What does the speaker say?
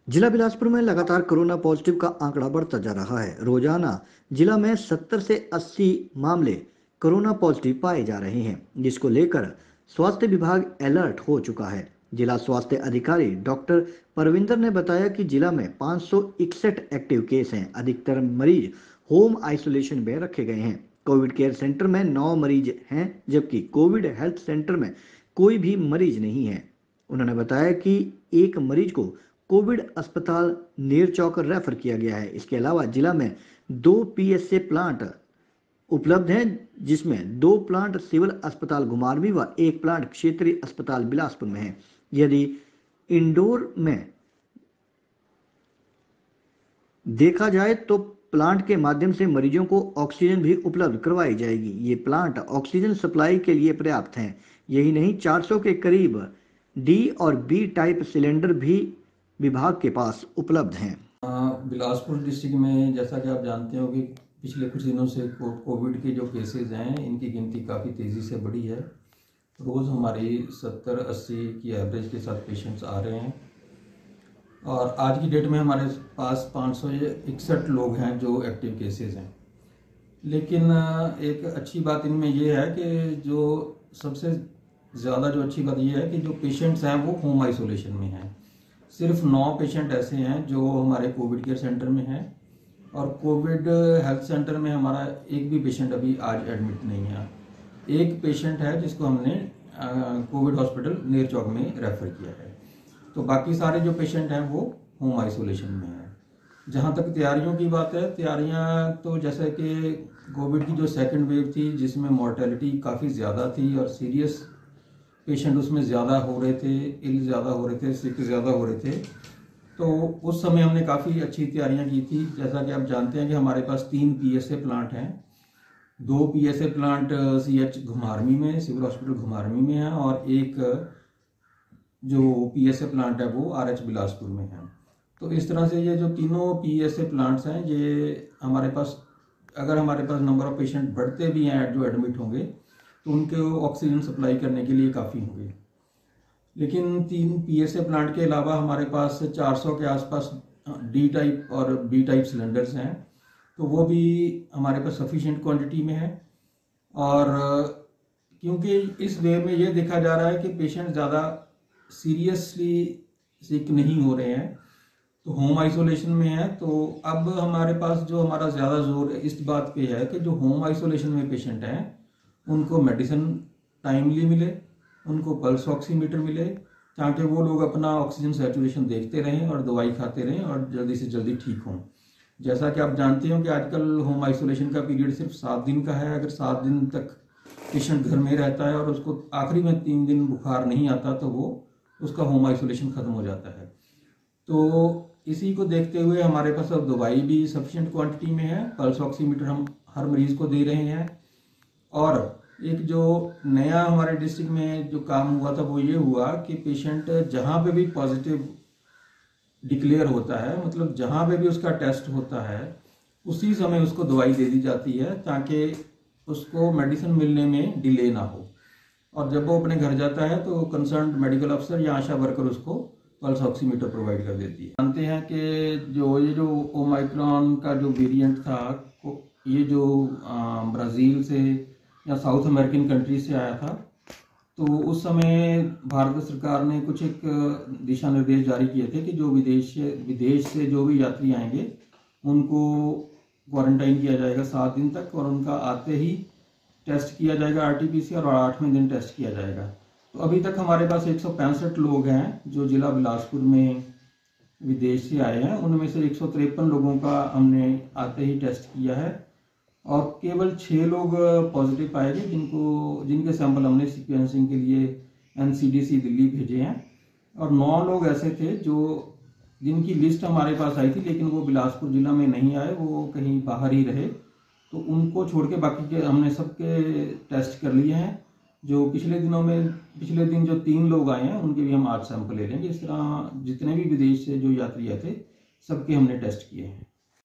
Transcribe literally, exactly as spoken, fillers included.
जिला बिलासपुर में लगातार कोरोना पॉजिटिव का आंकड़ा बढ़ता जा रहा है। रोजाना जिला में सत्तर से अस्सी मामले कोरोना पॉजिटिव पाए जा रहे हैं, जिसको लेकर स्वास्थ्य विभाग अलर्ट हो चुका है। जिला स्वास्थ्य अधिकारी डॉक्टर परविंदर ने बताया कि जिला में पाँच सौ इकसठ एक्टिव केस हैं। अधिकतर मरीज होम आइसोलेशन में रखे गए हैं। कोविड केयर सेंटर में नौ मरीज हैं, जबकि कोविड हेल्थ सेंटर में कोई भी मरीज नहीं है। उन्होंने बताया कि एक मरीज को कोविड अस्पताल नेरचौक रेफर किया गया है। इसके अलावा जिला में दो पीएसए प्लांट उपलब्ध हैं, जिसमें दो प्लांट सिविल अस्पताल घुमारवीं व एक प्लांट क्षेत्रीय अस्पताल बिलासपुर में है। यदि इंडोर में देखा जाए तो प्लांट के माध्यम से मरीजों को ऑक्सीजन भी उपलब्ध करवाई जाएगी। ये प्लांट ऑक्सीजन सप्लाई के लिए पर्याप्त हैं। यही नहीं, चार सौ के करीब डी और बी टाइप सिलेंडर भी विभाग के पास उपलब्ध हैं। बिलासपुर डिस्ट्रिक्ट में जैसा कि आप जानते हो कि पिछले कुछ दिनों से कोविड के जो केसेस हैं, इनकी गिनती काफ़ी तेज़ी से बढ़ी है। रोज़ हमारी सत्तर अस्सी की एवरेज के साथ पेशेंट्स आ रहे हैं और आज की डेट में हमारे पास पाँच सौ इकसठ लोग हैं जो एक्टिव केसेस हैं। लेकिन एक अच्छी बात इनमें ये है कि जो सबसे ज़्यादा जो अच्छी बात ये है कि जो पेशेंट्स हैं वो होम आइसोलेशन में हैं। सिर्फ नौ पेशेंट ऐसे हैं जो हमारे कोविड केयर सेंटर में हैं और कोविड हेल्थ सेंटर में हमारा एक भी पेशेंट अभी आज एडमिट नहीं है। एक पेशेंट है जिसको हमने कोविड हॉस्पिटल नेरचौक में रेफर किया है। तो बाकी सारे जो पेशेंट हैं वो होम आइसोलेशन में हैं। जहाँ तक तैयारियों की बात है, तैयारियाँ तो जैसे कि कोविड की जो सेकेंड वेव थी जिसमें मॉर्टेलिटी काफ़ी ज़्यादा थी और सीरियस पेशेंट उसमें ज़्यादा हो रहे थे, इल ज़्यादा हो रहे थे, सिक ज़्यादा हो रहे थे, तो उस समय हमने काफ़ी अच्छी तैयारियां की थी। जैसा कि आप जानते हैं कि हमारे पास तीन पीएसए प्लांट हैं। दो पीएसए प्लांट सीएच घुमारवीं में, सिविल हॉस्पिटल घुमारवीं में है और एक जो पीएसए प्लांट है वो आरएच बिलासपुर में है। तो इस तरह से ये जो तीनों पीएसए प्लांट्स हैं, ये हमारे पास अगर हमारे पास नंबर ऑफ पेशेंट बढ़ते भी हैं जो एडमिट होंगे तो उनके ऑक्सीजन सप्लाई करने के लिए काफ़ी होंगे। लेकिन तीन पीएसए प्लांट के अलावा हमारे पास चार सौ के आसपास डी टाइप और बी टाइप सिलेंडर्स हैं, तो वो भी हमारे पास सफिशिएंट क्वांटिटी में है। और क्योंकि इस वेव में ये देखा जा रहा है कि पेशेंट ज़्यादा सीरियसली सिक नहीं हो रहे हैं, तो होम आइसोलेशन में है, तो अब हमारे पास जो हमारा ज़्यादा जोर इस बात पे है कि जो होम आइसोलेशन में पेशेंट हैं उनको मेडिसिन टाइमली मिले, उनको पल्स ऑक्सीमीटर मिले, ताकि वो लोग अपना ऑक्सीजन सैचुरेशन देखते रहें और दवाई खाते रहें और जल्दी से जल्दी ठीक हों। जैसा कि आप जानते हो कि आजकल होम आइसोलेशन का पीरियड सिर्फ सात दिन का है। अगर सात दिन तक पेशेंट घर में रहता है और उसको आखिरी में तीन दिन बुखार नहीं आता तो वो उसका होम आइसोलेशन ख़त्म हो जाता है। तो इसी को देखते हुए हमारे पास अब दवाई भी सफिशिएंट क्वांटिटी में है, पल्स ऑक्सीमीटर हम हर मरीज़ को दे रहे हैं। और एक जो नया हमारे डिस्ट्रिक्ट में जो काम हुआ था वो ये हुआ कि पेशेंट जहाँ पे भी पॉजिटिव डिक्लेयर होता है, मतलब जहाँ पे भी उसका टेस्ट होता है, उसी समय उसको दवाई दे दी जाती है ताकि उसको मेडिसिन मिलने में डिले ना हो। और जब वो अपने घर जाता है तो कंसर्न मेडिकल अफसर या आशा वर्कर उसको पल्स ऑक्सीमीटर प्रोवाइड कर देती है। जानते हैं कि जो ये जो ओमाइक्रॉन का जो वेरिएंट था, ये जो ब्राज़ील से या साउथ अमेरिकन कंट्री से आया था, तो उस समय भारत सरकार ने कुछ एक दिशा निर्देश जारी किए थे कि जो विदेश विदेश से जो भी यात्री आएंगे उनको क्वारंटाइन किया जाएगा सात दिन तक और उनका आते ही टेस्ट किया जाएगा आरटीपीसीआर और आठवें दिन टेस्ट किया जाएगा। तो अभी तक हमारे पास एक सौ पैंसठ लोग हैं जो जिला बिलासपुर में विदेश से आए हैं। उनमें से एक सौ तिरपन लोगों का हमने आते ही टेस्ट किया है और केवल छः लोग पॉजिटिव पाए गए जिनको जिनके सैंपल हमने सीक्वेंसिंग के लिए एनसीडीसी दिल्ली भेजे हैं। और नौ लोग ऐसे थे जो जिनकी लिस्ट हमारे पास आई थी लेकिन वो बिलासपुर जिला में नहीं आए, वो कहीं बाहर ही रहे। तो उनको छोड़ के बाकी के हमने सबके टेस्ट कर लिए हैं। जो पिछले दिनों में पिछले दिन जो तीन लोग आए हैं उनके भी हम आज सैंपल ले लेंगे। इस तरह जितने भी विदेश से जो यात्री आए थे सबके हमने टेस्ट किए हैं।